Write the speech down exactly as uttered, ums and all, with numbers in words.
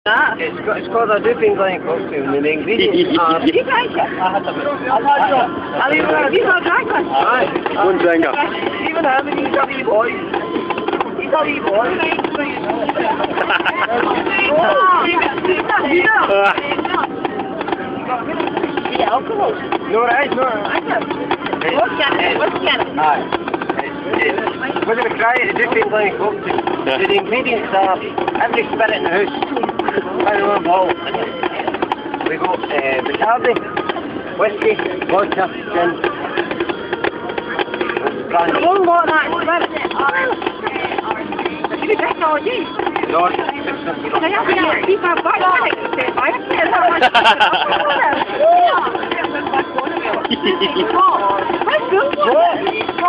Ah. It's, got, it's called a Doofy and Glenny Cocktail, and the ingredients are... Did you drink it? I had a bit. I've had some. I'll even have... You've not drank one? Aye. One Senga. Even have it, he's a wee boy. He's a wee boy. Yeah, alcohol. No, right, no. What's it? What's it? Aye. We're going to try it, the Doofy and Glenny Cocktail. So the ingredients are every spirit in the house. I don't know. We got uh, Bacardi, whiskey, vodka, gin. Brandy. I won't want that spirit. Did you drink all these? No, Can I have a keep my back on it? I can't have much. Oh, that's good.